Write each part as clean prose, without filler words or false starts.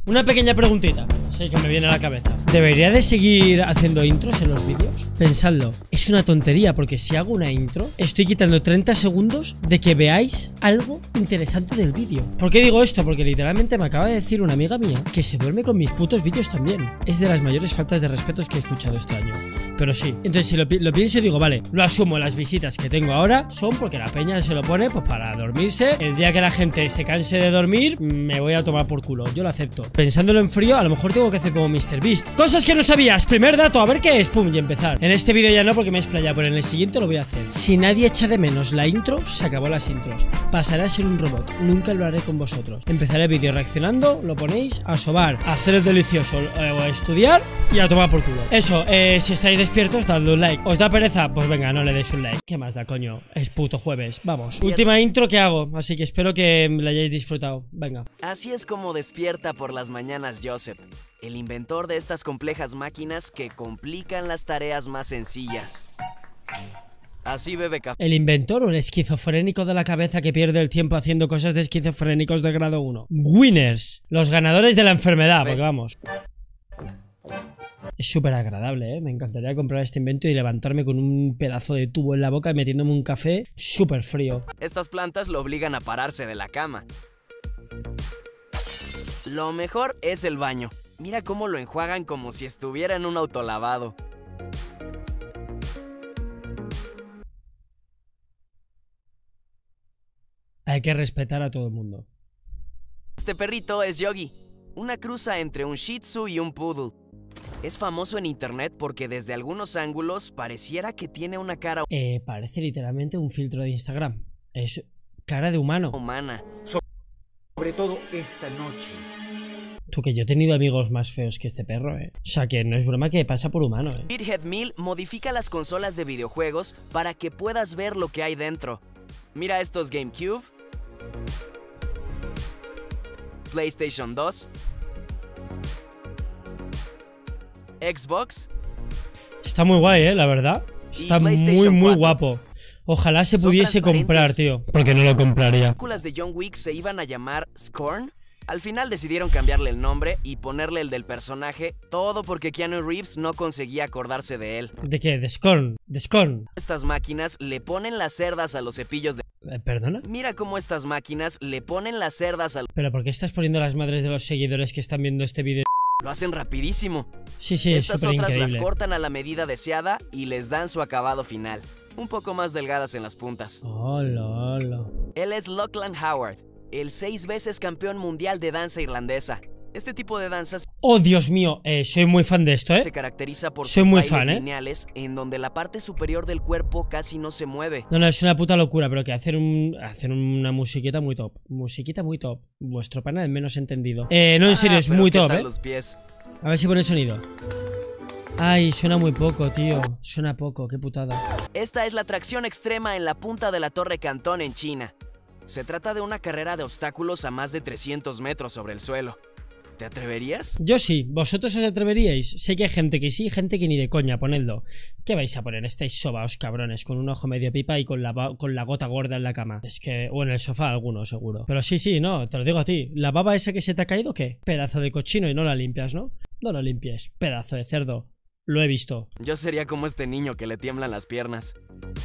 Una pequeña preguntita, sí que me viene a la cabeza. ¿Debería de seguir haciendo intros en los vídeos? Pensadlo, es una tontería porque si hago una intro, estoy quitando 30 segundos de que veáis algo interesante del vídeo. ¿Por qué digo esto? Porque literalmente me acaba de decir una amiga mía que se duerme con mis putos vídeos también. Es de las mayores faltas de respeto que he escuchado este año. Pero sí, entonces si lo pienso y digo, vale, lo asumo, las visitas que tengo ahora son porque la peña se lo pone pues para dormirse. El día que la gente se canse de dormir, me voy a tomar por culo, yo lo acepto. Pensándolo en frío, a lo mejor tengo que hacer como MrBeast. Cosas que no sabías, primer dato, a ver qué es, pum, y empezar. En este vídeo ya no porque me he explayado, pero en el siguiente lo voy a hacer. Si nadie echa de menos la intro, se acabó las intros. Pasaré a ser un robot, nunca lo haré con vosotros. Empezaré el vídeo reaccionando, lo ponéis, a sobar, a hacer el delicioso, o a estudiar y a tomar por culo. Eso, si estáis despiertos, dadle un like. ¿Os da pereza? Pues venga, no le deis un like. ¿Qué más da, coño? Es puto jueves, vamos. Última intro que hago, así que espero que la hayáis disfrutado. Venga. Así es como despierta por las mañanas Joseph, el inventor de estas complejas máquinas que complican las tareas más sencillas. Así bebe café. ¿El inventor o el esquizofrénico de la cabeza que pierde el tiempo haciendo cosas de esquizofrénicos de grado 1? Winners, los ganadores de la enfermedad, porque vamos. Es súper agradable, ¿eh? Me encantaría comprar este invento y levantarme con un pedazo de tubo en la boca y metiéndome un café súper frío. Estas plantas lo obligan a pararse de la cama. Lo mejor es el baño. Mira cómo lo enjuagan como si estuviera en un autolavado. Hay que respetar a todo el mundo. Este perrito es Yogi, una cruza entre un Shih Tzu y un Poodle. Es famoso en internet porque desde algunos ángulos pareciera que tiene una cara parece literalmente un filtro de Instagram. Es cara de humano. humana. Sobre todo esta noche. Tú, que yo he tenido amigos más feos que este perro, O sea, que no es broma que pasa por humano, Bithead Mill modifica las consolas de videojuegos para que puedas ver lo que hay dentro. Mira estos GameCube, PlayStation 2, Xbox. Está muy guay, la verdad. Está muy, muy guapo. Ojalá se pudiese comprar, tío. Porque no lo compraría. Las películas de John Wick se iban a llamar Scorn. Al final decidieron cambiarle el nombre y ponerle el del personaje, todo porque Keanu Reeves no conseguía acordarse de él. ¿De qué? ¿De Scorn? ¿De Scorn? Estas máquinas le ponen las cerdas a los cepillos de... ¿Perdona? Mira cómo estas máquinas le ponen las cerdas a... ¿Pero por qué estás poniendo las madres de los seguidores que están viendo este vídeo? Lo hacen rapidísimo. Sí, sí, es Estas súper otras increíble. las cortan a la medida deseada y les dan su acabado final, un poco más delgadas en las puntas. Hola, hola. Él es Lachlan Howard, el 6 veces campeón mundial de danza irlandesa. Este tipo de danzas Oh, Dios mío, soy muy fan de esto, se caracteriza por Soy sus muy bailes fan, lineales en donde la parte superior del cuerpo casi no se mueve. No, es una puta locura, pero que hacen una musiquita muy top. Musiquita muy top. Vuestro pana es menos entendido. No, en serio, es pero muy ¿qué top, tal los pies? A ver si pone sonido. Ay, suena muy poco, tío. Suena poco, qué putada. Esta es la tracción extrema en la punta de la Torre Cantón en China. Se trata de una carrera de obstáculos a más de 300 metros sobre el suelo. ¿Te atreverías? Yo sí, ¿vosotros os atreveríais? Sé que hay gente que sí, gente que ni de coña, ponedlo. ¿Qué vais a poner? Estáis sobaos, cabrones, con un ojo medio pipa y con la gota gorda en la cama. Es que... o en el sofá alguno, seguro. Pero sí, no, te lo digo a ti. ¿La baba esa que se te ha caído qué? Pedazo de cochino y no la limpias, ¿no? No la limpies, pedazo de cerdo. Lo he visto. Yo sería como este niño que le tiemblan las piernas.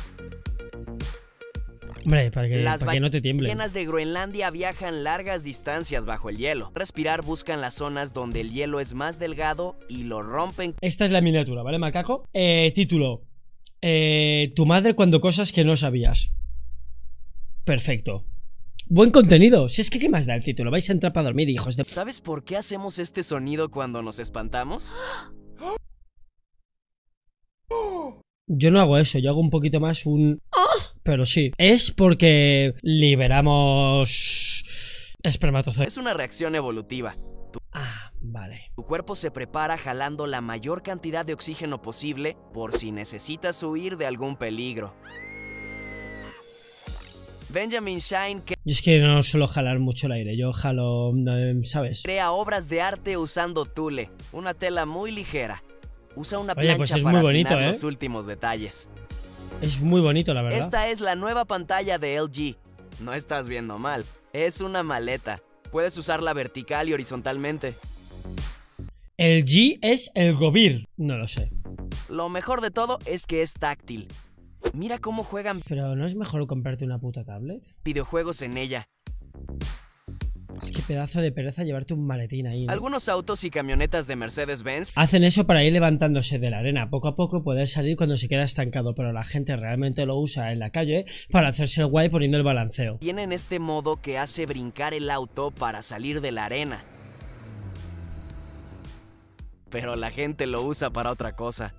Hombre, para que no te tiemble. Las ballenas de Groenlandia viajan largas distancias bajo el hielo. Respirar buscan las zonas donde el hielo es más delgado y lo rompen. Esta es la miniatura, ¿vale, macaco? Título. Tu madre cuando cosas que no sabías. Perfecto. Buen contenido. Si es que, ¿qué más da el título? Vais a entrar para dormir, hijos de... ¿Sabes por qué hacemos este sonido cuando nos espantamos? Yo no hago eso, yo hago un poquito más un... Pero sí, es porque liberamos espermatozoides. Es una reacción evolutiva. Vale. Tu cuerpo se prepara jalando la mayor cantidad de oxígeno posible por si necesitas huir de algún peligro. Benjamin Shine Yo es que no suelo jalar mucho el aire, yo jalo, ¿sabes? crea obras de arte usando tule, una tela muy ligera. Usa una Oye, plancha pues es para muy bonito, afinar los últimos detalles. Es muy bonito, la verdad. Esta es la nueva pantalla de LG. No estás viendo mal, es una maleta. Puedes usarla vertical y horizontalmente. El G es el Govir. No lo sé. Lo mejor de todo es que es táctil. Mira cómo juegan Pero ¿no es mejor comprarte una puta tablet? videojuegos en ella. Es que pedazo de pereza llevarte un maletín ahí, ¿no? Algunos autos y camionetas de Mercedes-Benz Hacen eso para ir levantándose de la arena poco a poco, poder salir cuando se queda estancado, pero la gente realmente lo usa en la calle para hacerse el guay poniendo el balanceo. tienen este modo que hace brincar el auto para salir de la arena. Pero la gente lo usa para otra cosa.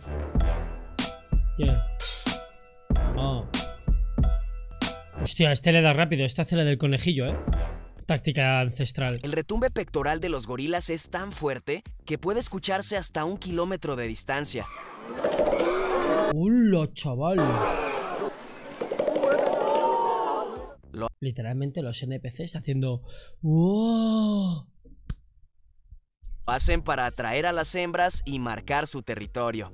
Yeah. Oh. Hostia, este le da rápido, este hace la del conejillo, Táctica ancestral. El retumbe pectoral de los gorilas es tan fuerte que puede escucharse hasta 1 kilómetro de distancia. ¡Hola, chaval! Lo- Literalmente los NPCs haciendo... ¡Wow! Hacen para atraer a las hembras y marcar su territorio.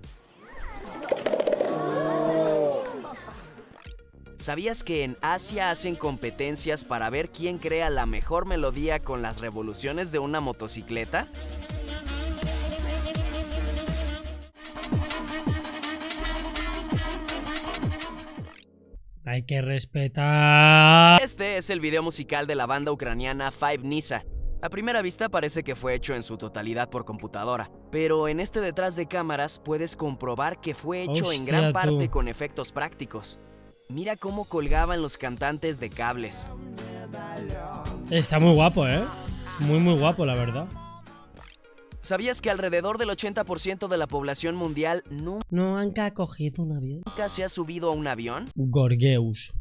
¿Sabías que en Asia hacen competencias para ver quién crea la mejor melodía con las revoluciones de una motocicleta? Hay que respetar... Este es el video musical de la banda ucraniana Five Nisa. A primera vista parece que fue hecho en su totalidad por computadora, pero en este detrás de cámaras puedes comprobar que fue hecho en Hostia, gran parte tú. con efectos prácticos. Mira cómo colgaban los cantantes de cables. Está muy guapo, muy guapo, la verdad. ¿Sabías que alrededor del 80% de la población mundial ¿No han cogido un avión? nunca se ha subido a un avión? Gorgeus.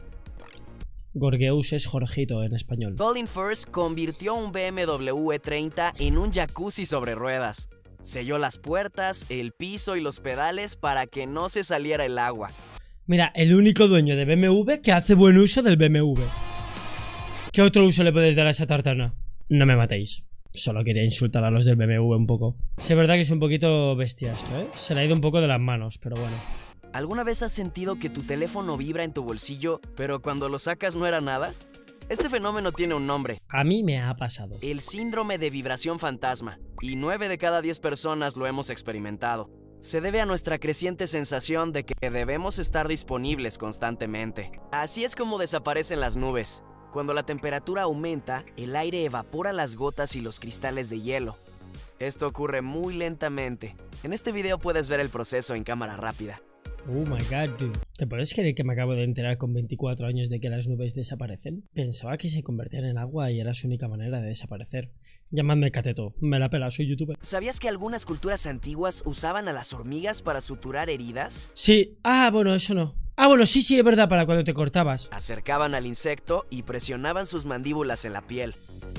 Gorgeus es Jorgito en español. Colin Firth convirtió un BMW E30 en un jacuzzi sobre ruedas. Selló las puertas, el piso y los pedales para que no se saliera el agua. Mira, el único dueño de BMW que hace buen uso del BMW. ¿Qué otro uso le podéis dar a esa tartana? No me matéis. Solo quería insultar a los del BMW un poco. Sí, es verdad que es un poquito bestia esto, Se le ha ido un poco de las manos, pero bueno. ¿Alguna vez has sentido que tu teléfono vibra en tu bolsillo, pero cuando lo sacas no era nada? Este fenómeno tiene un nombre, A mí me ha pasado. el síndrome de vibración fantasma, y 9 de cada 10 personas lo hemos experimentado. Se debe a nuestra creciente sensación de que debemos estar disponibles constantemente. Así es como desaparecen las nubes. Cuando la temperatura aumenta, el aire evapora las gotas y los cristales de hielo. Esto ocurre muy lentamente. En este video puedes ver el proceso en cámara rápida. Oh my god, dude. ¿Te puedes creer que me acabo de enterar con 24 años de que las nubes desaparecen? Pensaba que se convertían en agua y era su única manera de desaparecer. Llamadme cateto, me la pela, soy youtuber. ¿Sabías que algunas culturas antiguas usaban a las hormigas para suturar heridas? Sí, bueno, eso no. Bueno, sí, es verdad, para cuando te cortabas. Acercaban al insecto y presionaban sus mandíbulas en la piel.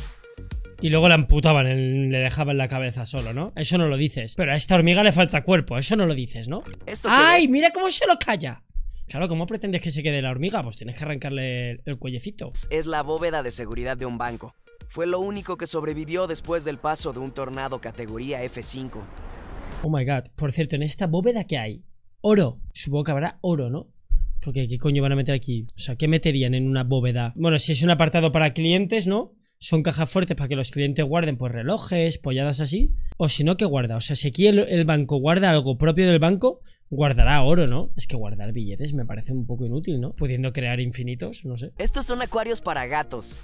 Y luego la amputaban, le dejaban la cabeza solo, ¿no? Eso no lo dices. Pero a esta hormiga le falta cuerpo, eso no lo dices, ¿no? Esto que ¡Ay, mira cómo se lo calla! Claro, ¿cómo pretendes que se quede la hormiga? Pues tienes que arrancarle el cuellecito. ves es la bóveda de seguridad de un banco. Fue lo único que sobrevivió después del paso de un tornado categoría F5. Oh my god, por cierto, en esta bóveda ¿qué hay? Oro. Supongo que habrá oro, ¿no? Porque ¿qué coño van a meter aquí? O sea, ¿qué meterían en una bóveda? Bueno, si es un apartado para clientes, ¿no? Son cajas fuertes para que los clientes guarden pues relojes, polladas así. O si no, ¿qué guarda? O sea, si aquí el banco guarda algo propio del banco, guardará oro, ¿no? Es que guardar billetes me parece un poco inútil, ¿no? Pudiendo crear infinitos, no sé. Estos son acuarios para gatos.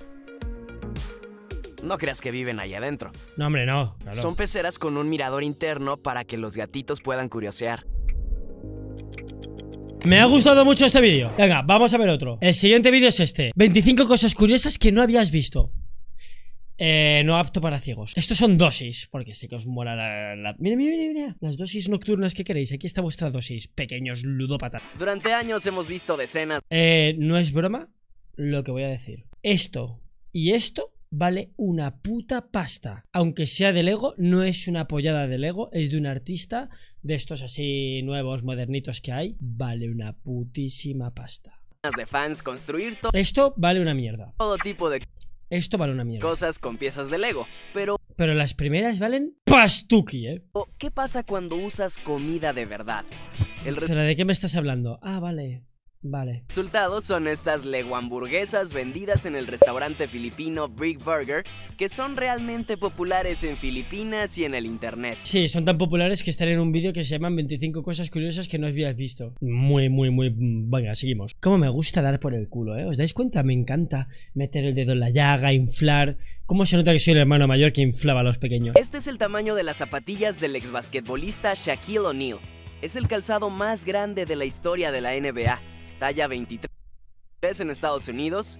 No creas que viven ahí adentro. No, hombre, no. Claro. Son peceras con un mirador interno para que los gatitos puedan curiosear. Me ha gustado mucho este vídeo. Venga, vamos a ver otro. El siguiente vídeo es este. 25 cosas curiosas que no habías visto. No apto para ciegos. Estos son dosis, porque sé que os mola la... Mira. Las dosis nocturnas que queréis. Aquí está vuestra dosis, pequeños ludópatas. Durante años hemos visto decenas No es broma lo que voy a decir. Esto y esto vale una puta pasta. Aunque sea de Lego, no es una pollada de Lego, es de un artista de estos así nuevos, modernitos que hay. Vale una putísima pasta. de fans construir Esto vale una mierda. todo tipo de Esto vale una mierda. cosas con piezas de Lego. Pero, Pero las primeras valen pastuki, ¿qué pasa cuando usas comida de verdad? El ¿Pero de qué me estás hablando? Vale. Vale. Resultados son estas leguamburguesas vendidas en el restaurante filipino Brick Burger, que son realmente populares en Filipinas y en el internet. Sí, son tan populares que están en un vídeo que se llaman 25 cosas curiosas que no habías visto. Muy. Venga, seguimos. Cómo me gusta dar por el culo, ¿eh? ¿Os dais cuenta? Me encanta meter el dedo en la llaga, inflar. ¿Cómo se nota que soy el hermano mayor que inflaba a los pequeños? Este es el tamaño de las zapatillas del ex basquetbolista Shaquille O'Neal. Es el calzado más grande de la historia de la NBA. Talla 23 en Estados Unidos,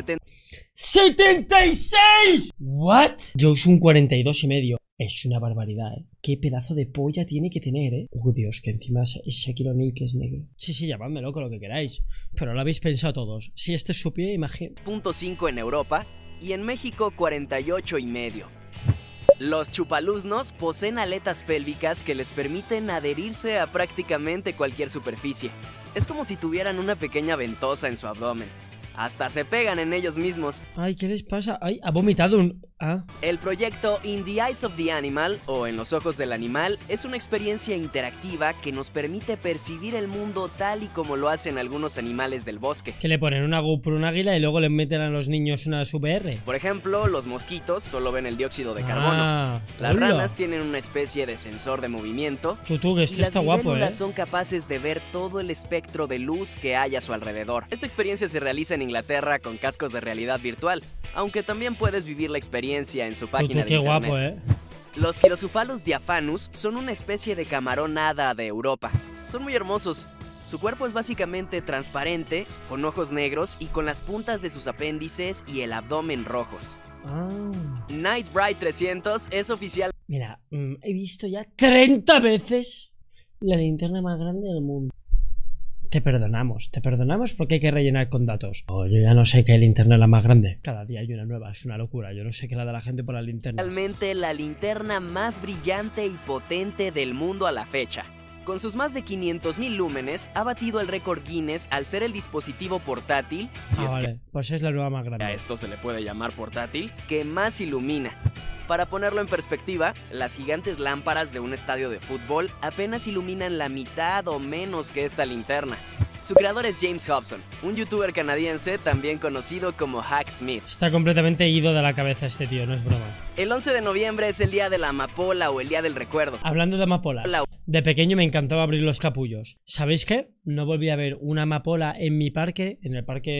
76. ¿What? Yo uso un 42,5. Es una barbaridad, ¿eh? Qué pedazo de polla tiene que tener, ¿eh? Dios, que encima es Shaquille O'Neal, que es negro. Sí, llamadme loco lo que queráis, pero lo habéis pensado todos. Si este es su pie, imagino. 0.5 en Europa y en México 48,5. Los chupaluznos poseen aletas pélvicas que les permiten adherirse a prácticamente cualquier superficie. Es como si tuvieran una pequeña ventosa en su abdomen. Hasta se pegan en ellos mismos. Ay, ¿qué les pasa? Ay, ha vomitado un... Ah. El proyecto In the Eyes of the Animal, o En los ojos del animal, es una experiencia interactiva que nos permite percibir el mundo tal y como lo hacen algunos animales del bosque. Que le ponen una GoPro a un águila y luego le meten a los niños una VR. Por ejemplo, los mosquitos solo ven el dióxido de carbono. Las ranas tienen una especie de sensor de movimiento. Que esto está guapo, ¿eh? Las son capaces de ver todo el espectro de luz que hay a su alrededor. Esta experiencia se realiza en Inglaterra con cascos de realidad virtual, aunque también puedes vivir la experiencia en su página de qué internet. Guapo, ¿eh? Los Chirocephalus diaphanus son una especie de camarón hada de Europa. Son muy hermosos. Su cuerpo es básicamente transparente, con ojos negros y con las puntas de sus apéndices y el abdomen rojos. Night Bright 300 es oficial. Mira, he visto ya 30 veces la linterna más grande del mundo. Te perdonamos porque hay que rellenar con datos. Oh, yo ya no sé qué linterna es la más grande. Cada día hay una nueva, es una locura. Yo no sé qué la da la gente por la linterna. Realmente la linterna más brillante y potente del mundo a la fecha. Con sus más de 500.000 lúmenes, ha batido el récord Guinness al ser el dispositivo portátil, vale, pues es la nueva más grande. A esto se le puede llamar portátil, que más ilumina. Para ponerlo en perspectiva, las gigantes lámparas de un estadio de fútbol apenas iluminan la mitad o menos que esta linterna. Su creador es James Hobson, un youtuber canadiense también conocido como Hack Smith. Está completamente ido de la cabeza este tío, no es broma. El 11 de noviembre es el día de la amapola o el día del recuerdo. Hablando de amapolas, de pequeño me encantaba abrir los capullos. ¿Sabéis qué? No volví a ver una amapola en mi parque, en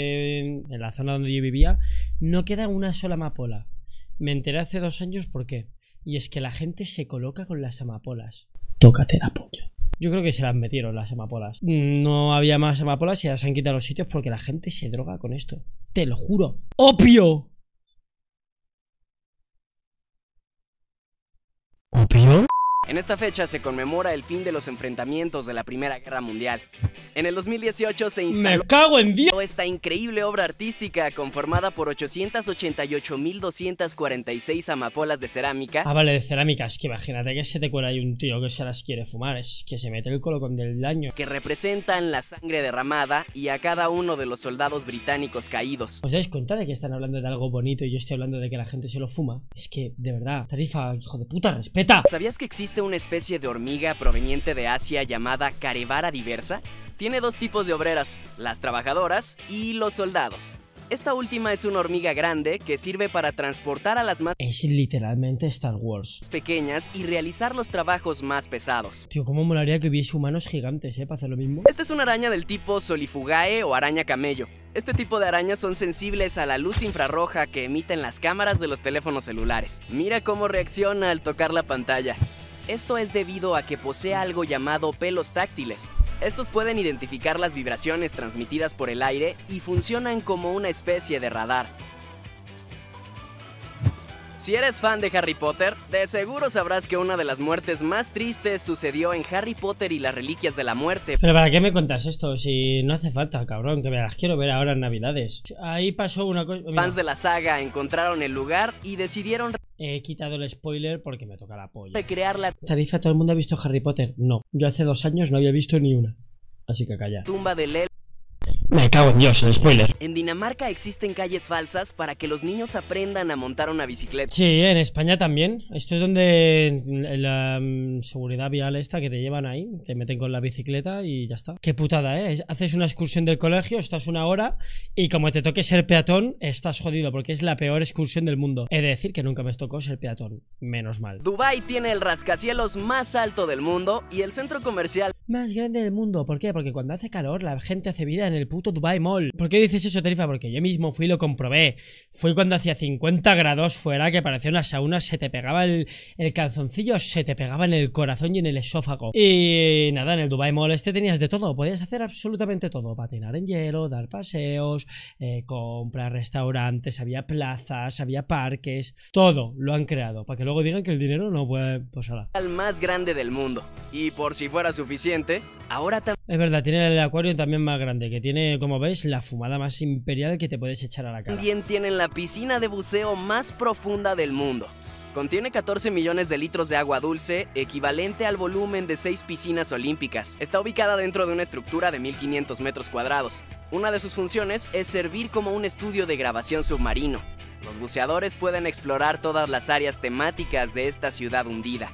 la zona donde yo vivía. No queda una sola amapola. Me enteré hace 2 años por qué. Y es que la gente se coloca con las amapolas. Tócate la polla. Yo creo que se las metieron las amapolas. No había más amapolas y las han quitado los sitios porque la gente se droga con esto. Te lo juro. ¡Opio! ¿Opio? En esta fecha se conmemora el fin de los enfrentamientos de la Primera Guerra Mundial. En el 2018 se instaló ¡Me cago en Dios! Esta increíble obra artística conformada por 888.246 amapolas de cerámica. Vale, de cerámica. Es que imagínate que se te cuela ahí un tío que se las quiere fumar. Es que se mete el colocón del daño. Que representan la sangre derramada y a cada uno de los soldados británicos caídos. ¿Os dais cuenta de que están hablando de algo bonito y yo estoy hablando de que la gente se lo fuma? Es que, de verdad, Tarifa, hijo de puta, respeta. ¿Sabías que existe una especie de hormiga proveniente de Asia llamada Carevara diversa? Tiene 2 tipos de obreras, las trabajadoras y los soldados. Esta última es una hormiga grande que sirve para transportar a las más Es literalmente Star Wars pequeñas y realizar los trabajos más pesados. Tío, cómo molaría que hubiese humanos gigantes, para hacer lo mismo. Esta es una araña del tipo Solifugae o araña camello. Este tipo de arañas son sensibles a la luz infrarroja que emiten las cámaras de los teléfonos celulares. Mira cómo reacciona al tocar la pantalla. Esto es debido a que posee algo llamado pelos táctiles. Estos pueden identificar las vibraciones transmitidas por el aire y funcionan como una especie de radar. Si eres fan de Harry Potter, de seguro sabrás que una de las muertes más tristes sucedió en Harry Potter y las Reliquias de la Muerte. Pero ¿para qué me cuentas esto? Si no hace falta, cabrón, que me las quiero ver ahora en Navidades. Ahí pasó una cosa... Fans de la saga encontraron el lugar y decidieron... He quitado el spoiler porque me toca la polla. Recrear la Tarifa, ¿todo el mundo ha visto Harry Potter? No, yo hace 2 años no había visto ni una. Así que calla. tumba de Lel. Me cago en Dios, el spoiler. En Dinamarca existen calles falsas para que los niños aprendan a montar una bicicleta. Sí, en España también. Esto es donde la seguridad vial esta que te llevan ahí, te meten con la bicicleta y ya está. Qué putada, ¿eh? Haces una excursión del colegio, estás una hora y como te toque ser peatón, estás jodido porque es la peor excursión del mundo. He de decir que nunca me tocó ser peatón, menos mal. Dubái tiene el rascacielos más alto del mundo y el centro comercial más grande del mundo. ¿Por qué? Porque cuando hace calor la gente hace vida en el puto Dubai Mall. ¿Por qué dices eso, Tarifa? Porque yo mismo fui y lo comprobé. Fui cuando hacía 50 grados fuera, que parecía una sauna, se te pegaba el calzoncillo, se te pegaba en el corazón y en el esófago. Y nada, en el Dubai Mall este tenías de todo, podías hacer absolutamente todo. Patinar en hielo, dar paseos, comprar restaurantes, había plazas, había parques, todo lo han creado, para que luego digan que el dinero no puede... Pues ahora. el más grande del mundo. Y por si fuera suficiente, ahora es verdad, tiene el acuario también más grande, que tiene, como ves, la fumada más imperial que te puedes echar a la cara. también tienen la piscina de buceo más profunda del mundo. Contiene 14 millones de litros de agua dulce, equivalente al volumen de 6 piscinas olímpicas. Está ubicada dentro de una estructura de 1500 metros cuadrados. Una de sus funciones es servir como un estudio de grabación submarino. Los buceadores pueden explorar todas las áreas temáticas de esta ciudad hundida.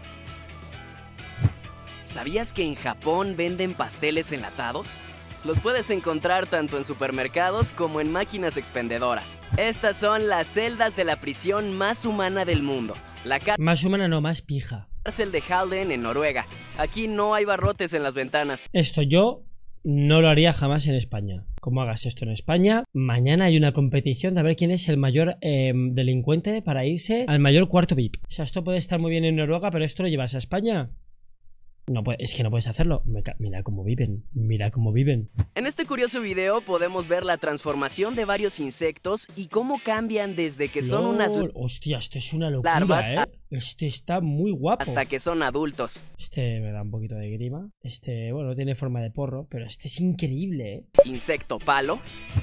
¿Sabías que en Japón venden pasteles enlatados? Los puedes encontrar tanto en supermercados como en máquinas expendedoras. Estas son las celdas de la prisión más humana del mundo. La más humana no, más pija. Cárcel de Halden en Noruega. Aquí no hay barrotes en las ventanas. Esto yo no lo haría jamás en España. Como hagas esto en España, mañana hay una competición de a ver quién es el mayor delincuente para irse al mayor cuarto VIP. O sea, esto puede estar muy bien en Noruega, pero esto lo llevas a España. No, es que no puedes hacerlo. Mira cómo viven, mira cómo viven. En este curioso video podemos ver la transformación de varios insectos y cómo cambian desde que son unas hostia, esto es una locura, larvas Este está muy guapo. hasta que son adultos. Este me da un poquito de grima. Bueno, tiene forma de porro, pero este es increíble, Insecto palo,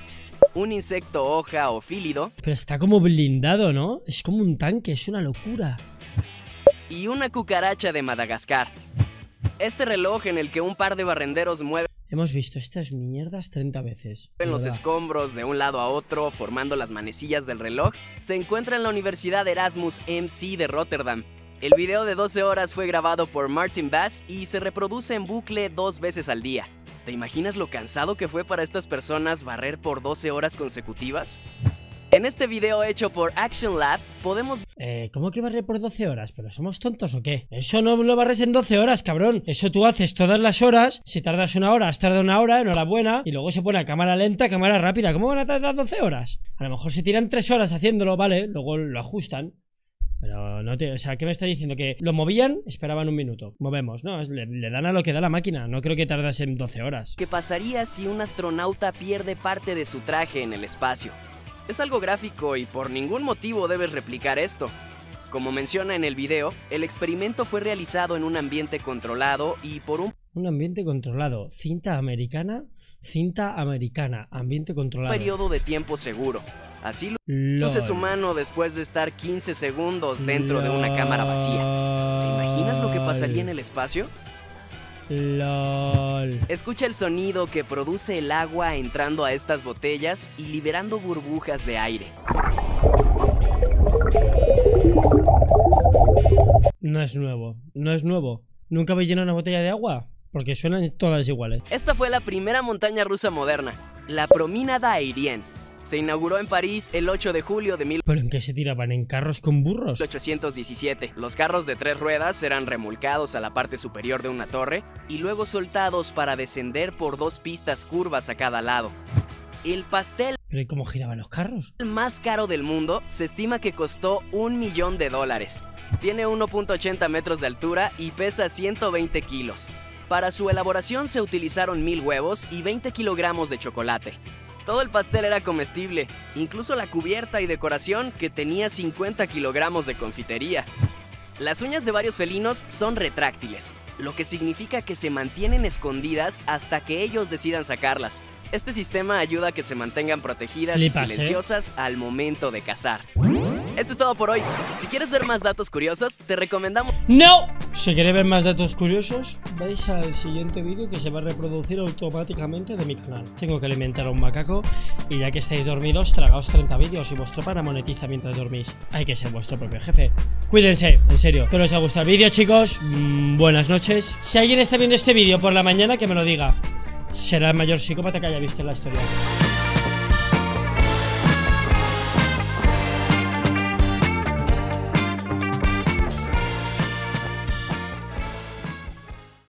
un insecto hoja o fílido Pero está como blindado, ¿no? Es como un tanque, es una locura. y una cucaracha de Madagascar. Este reloj en el que un par de barrenderos mueven Hemos visto estas mierdas 30 veces. los escombros de un lado a otro formando las manecillas del reloj se encuentra en la Universidad Erasmus MC de Rotterdam. El video de 12 horas fue grabado por Martin Bass y se reproduce en bucle 2 veces al día. ¿Te imaginas lo cansado que fue para estas personas barrer por 12 horas consecutivas? En este video hecho por Action Lab podemos... ¿Cómo que barrer por 12 horas? ¿Pero somos tontos o qué? Eso no lo barres en 12 horas, cabrón. Eso tú haces todas las horas. Si tardas una hora, has tardado una hora, enhorabuena. Y luego se pone a cámara lenta, cámara rápida. ¿Cómo van a tardar 12 horas? A lo mejor se tiran 3 horas haciéndolo, ¿vale? Luego lo ajustan. Pero no te... O sea, ¿qué me está diciendo? Que lo movían, esperaban un minuto. Movemos, ¿no? Le dan a lo que da la máquina. No creo que tardas en 12 horas. ¿Qué pasaría si un astronauta pierde parte de su traje en el espacio? Es algo gráfico y por ningún motivo debes replicar esto. Como menciona en el video, el experimento fue realizado en un ambiente controlado y por un ambiente controlado. Cinta americana, ambiente controlado. periodo de tiempo seguro. Así luce su mano después de estar 15 segundos dentro de una cámara vacía. ¿Te imaginas lo que pasaría en el espacio? LOL. Escucha el sonido que produce el agua entrando a estas botellas y liberando burbujas de aire. No es nuevo, no es nuevo. ¿Nunca habéis llenado una botella de agua? Porque suenan todas iguales. Esta fue la primera montaña rusa moderna, la Promenade Aérienne. Se inauguró en París el 8 de julio de ¿Pero en qué se tiraban? ¿En carros con burros? 1817. Los carros de 3 ruedas eran remolcados a la parte superior de una torre y luego soltados para descender por 2 pistas curvas a cada lado. El pastel ¿Pero y cómo giraban los carros? más caro del mundo se estima que costó $1 millón. Tiene 1.80 metros de altura y pesa 120 kilos. Para su elaboración se utilizaron 1000 huevos y 20 kilogramos de chocolate. Todo el pastel era comestible, incluso la cubierta y decoración que tenía 50 kilogramos de confitería. Las uñas de varios felinos son retráctiles, lo que significa que se mantienen escondidas hasta que ellos decidan sacarlas. Este sistema ayuda a que se mantengan protegidas y silenciosas al momento de cazar. Esto es todo por hoy. Si quieres ver más datos curiosos, te recomendamos... ¡No! Si queréis ver más datos curiosos, vais al siguiente vídeo que se va a reproducir automáticamente de mi canal. Tengo que alimentar a un macaco y ya que estáis dormidos, tragaos 30 vídeos y vuestro pana monetiza mientras dormís. Hay que ser vuestro propio jefe. Cuídense, en serio. Espero os haya gustado el vídeo, chicos. Buenas noches. Si alguien está viendo este vídeo por la mañana, que me lo diga. Será el mayor psicópata que haya visto en la historia.